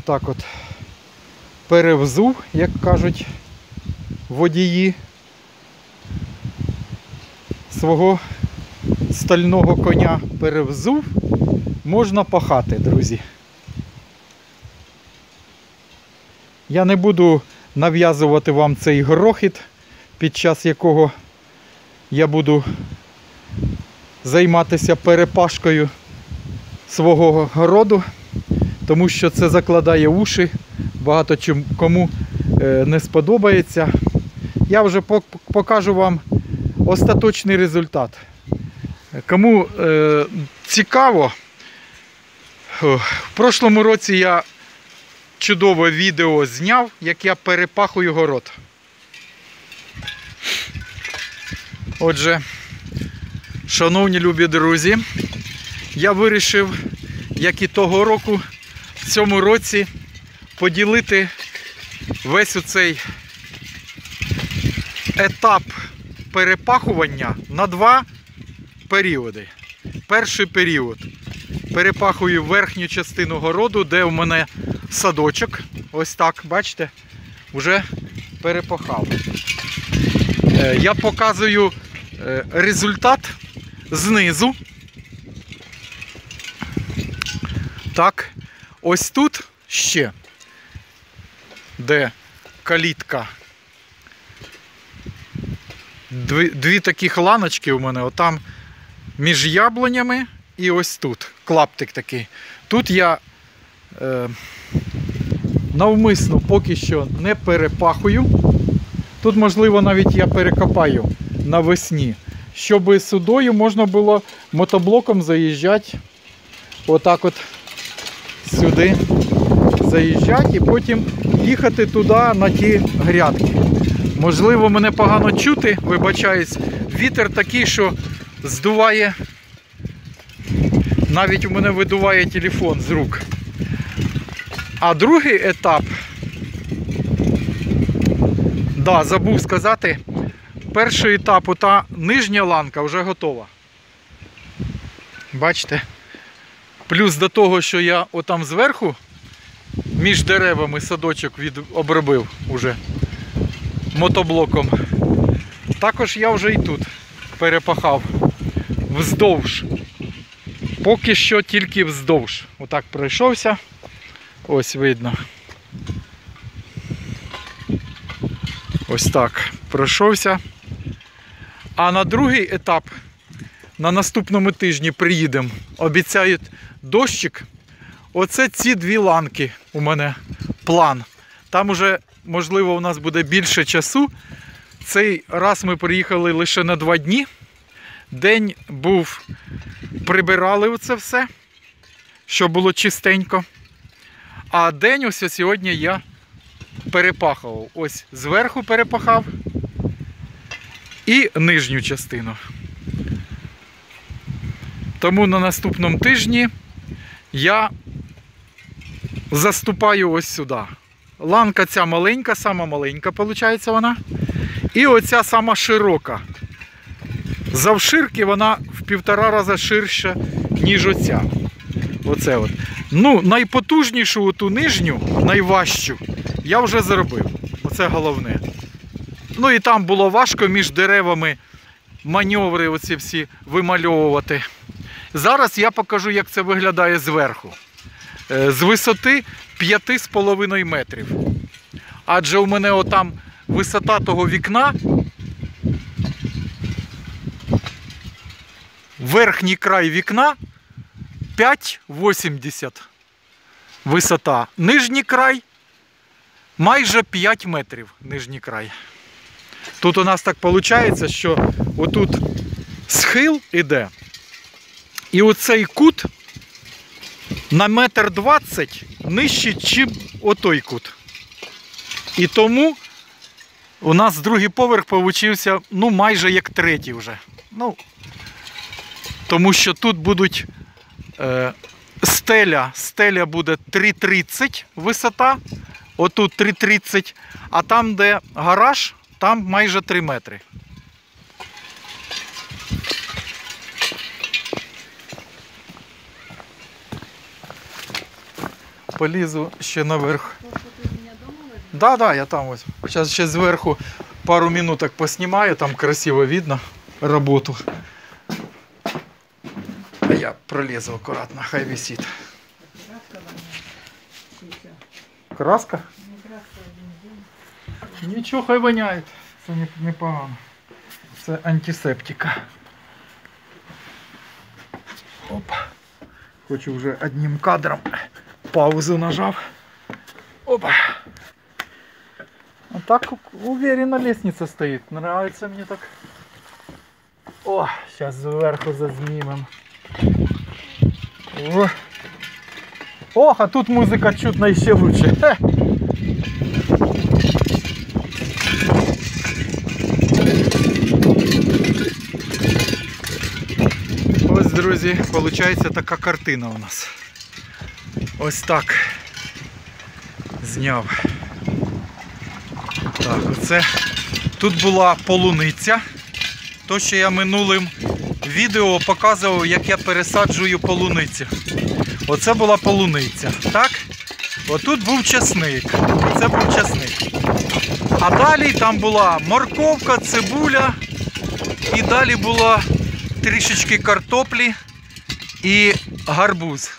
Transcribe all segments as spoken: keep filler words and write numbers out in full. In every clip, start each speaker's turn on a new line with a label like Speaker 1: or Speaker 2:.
Speaker 1: отак от перевзув, як кажуть водії, свого стального коня перевзув, можна пахати, друзі. Я не буду нав'язувати вам цей грохіт, під час якого я буду займатися перепашкою свого городу, тому що це закладає уші, багато кому не сподобається. Я вже покажу вам остаточний результат. Кому е, цікаво, в прошлому році я чудове відео зняв, як я перепахую город. Отже, шановні любі друзі, я вирішив, як і того року, в цьому році поділити весь оцей етап перепахування на два періоди. Перший період перепахую верхню частину городу, де у мене садочок. Ось так, бачите, вже перепахав. Я показую результат знизу. Так, ось тут ще, де калітка. Дві, дві таких ланочки у мене, отам між яблунями і ось тут, клаптик такий. Тут я е, навмисно поки що не перепахую. Тут, можливо, навіть я перекопаю навесні, щоб сюдою можна було мотоблоком заїжджати, отак от сюди заїжджати і потім їхати туди на ті грядки. Можливо, мене погано чути, вибачаюсь, вітер такий, що здуває, навіть у мене видуває телефон з рук. А другий етап, да, забув сказати, перший етап, ота нижня ланка вже готова. Бачите? Плюс до того, що я отам зверху, між деревами садочок від обробив уже мотоблоком. Також я вже і тут перепахав вздовж. Поки що тільки вздовж. Отак пройшовся. Ось видно. Ось так пройшовся. А на другий етап, на наступному тижні приїдемо. Обіцяють дощик. Оце ці дві ланки у мене план. Там уже, можливо, у нас буде більше часу. Цей раз ми приїхали лише на два дні. День був, прибирали оце все, щоб було чистенько. А день ось сьогодні я перепахав. Ось зверху перепахав і нижню частину. Тому на наступному тижні я заступаю ось сюди. Ланка ця маленька, сама маленька, виходить вона. І оця сама широка. Завширки вона в півтора рази ширша, ніж оця. Оце от. Ну, найпотужнішу оту нижню, найважчу, я вже зробив. Оце головне. Ну і там було важко між деревами маневри оці всі вимальовувати. Зараз я покажу, як це виглядає зверху. З висоти п'ять з половиною метрів. Адже у мене отам висота того вікна, верхній край вікна п'ять вісімдесят висота. Нижній край майже п'ять метрів. Нижній край. Тут у нас так виходить, що отут схил іде. І оцей кут на метр двадцять нижче, ніж отой кут. І тому у нас другий поверх получився, ну, майже як третій вже. Ну, тому що тут будуть е, стеля, стеля буде три тридцять висота, отут три тридцять, а там, де гараж, там майже три метри. полізу ще наверх. Да, да, я там ось. Зараз ще зверху пару минуток поснімаю, там красиво видно роботу. А я пролезу аккуратно, хай висить. Краска? Нічого, хай воняє. Це непогано. Це антисептика. Опа. Хочу вже одним кадром. Паузу нажав. Опа. А так уверенно лестница стоит. Нравится мне так. О, сейчас сверху зазнимем. О. Ох, а тут музыка чутно еще лучше. Хе. Ось, друзі, виходить така картина у нас. Ось так зняв. Так, оце. Тут була полуниця. То, що я минулим відео показував, як я пересаджую полуницю. Оце була полуниця. Так? Отут був часник. Оце був часник. А далі там була морковка, цибуля. І далі була трішечки картоплі і гарбуз.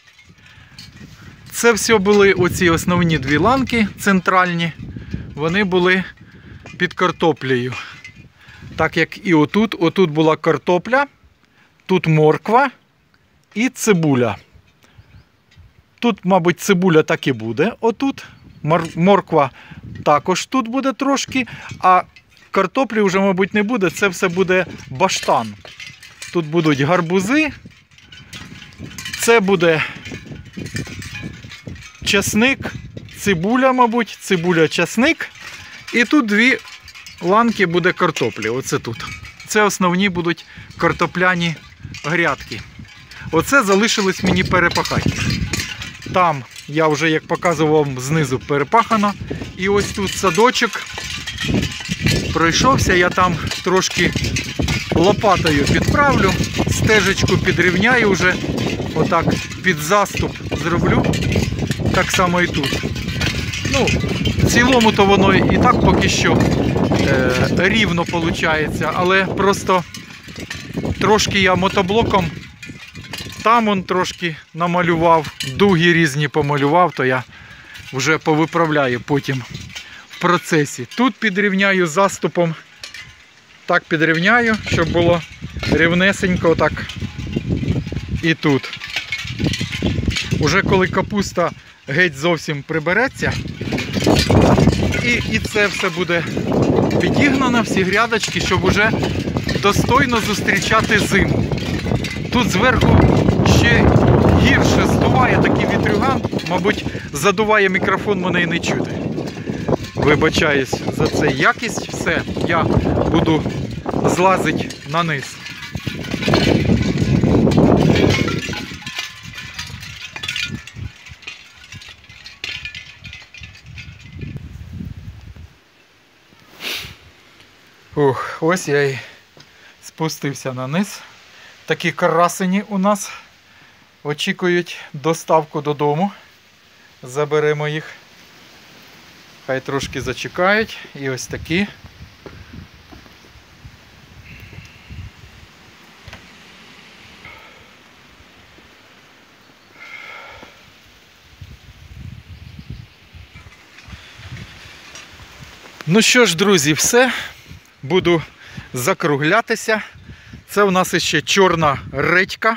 Speaker 1: Це все були оці основні дві ланки центральні. Вони були під картоплею. Так як і отут. Отут була картопля, тут морква і цибуля. Тут, мабуть, цибуля так і буде. Отут. Морква також тут буде трошки. А картоплі вже, мабуть, не буде. Це все буде баштан. Тут будуть гарбузи. Це буде часник, цибуля, мабуть, цибуля-часник. І тут дві ланки буде картоплі. Оце тут. Це основні будуть картопляні грядки. Оце залишилось мені перепахати. Там я вже, як показував, знизу перепахано. І ось тут садочок. Пройшовся, я там трошки лопатою підправлю, стежечку підрівняю вже, отак під заступ зроблю. Так само і тут. Ну, в цілому то воно і так поки що е, рівно виходить, але просто трошки я мотоблоком там он трошки намалював, дуги різні помалював, то я вже повиправляю потім в процесі. Тут підрівняю заступом, так підрівняю, щоб було рівнесенько так і тут. Уже коли капуста геть зовсім прибереться, і, і це все буде підігнано, всі грядочки, щоб уже достойно зустрічати зиму. Тут зверху ще гірше здуває такий вітрюган, мабуть, задуває мікрофон, мене і не чути. Вибачаюсь за це. Якість, все, я буду злазити на низ. Ух, ось я і спустився на низ. Такі красені у нас очікують доставку додому. Заберемо їх. Хай трошки зачекають. І ось такі. Ну що ж, друзі, все. Буду закруглятися. Це у нас ще чорна редька.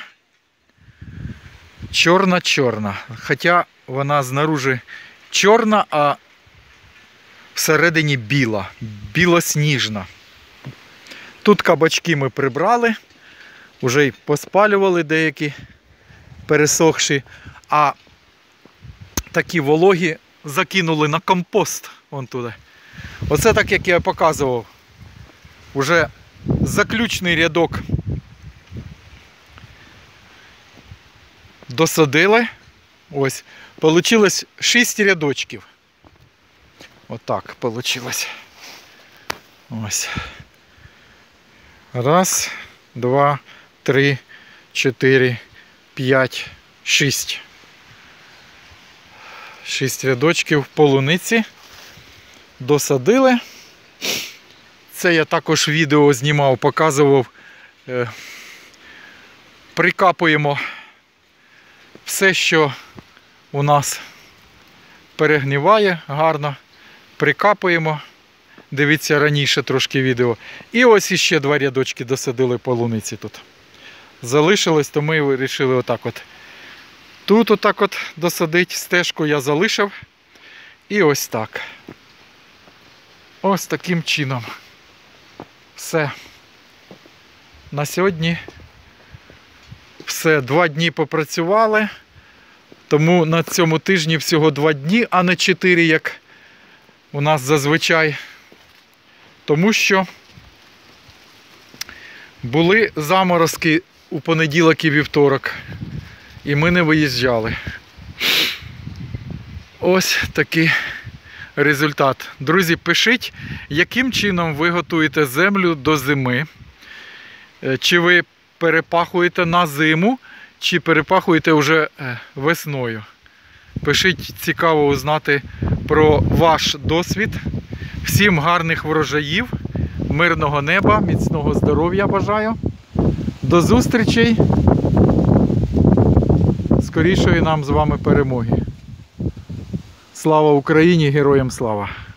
Speaker 1: Чорна-чорна. Хоча вона знаружи чорна, а всередині біла. Білосніжна. Тут кабачки ми прибрали. Уже й поспалювали деякі пересохші. А такі вологі закинули на компост. Вон туди. Оце так, як я показував. Уже заключний рядок досадили. Ось. Получилось шість рядочків. Отак получилось. Ось. Раз, два, три, чотири, п'ять, шість. Шість рядочків полуниці. Досадили. Це я також відео знімав, показував. Е, прикапуємо все, що у нас перегниває гарно. Прикапуємо. Дивіться раніше трошки відео. І ось іще два рядочки досадили полуниці тут. Залишилось, то ми вирішили отак от. Тут отак от досадити, стежку я залишив. І ось так. Ось таким чином. Все. На сьогодні все. Два дні попрацювали. Тому на цьому тижні всього два дні, а не чотири, як у нас зазвичай. Тому що були заморозки у понеділок і вівторок. І ми не виїжджали. Ось такий результат. Друзі, пишіть, яким чином ви готуєте землю до зими. Чи ви перепахуєте на зиму, чи перепахуєте вже весною. Пишіть, цікаво узнати про ваш досвід. Всім гарних врожаїв, мирного неба, міцного здоров'я бажаю. До зустрічей. Скорішої нам з вами перемоги. Слава Україні, героям слава!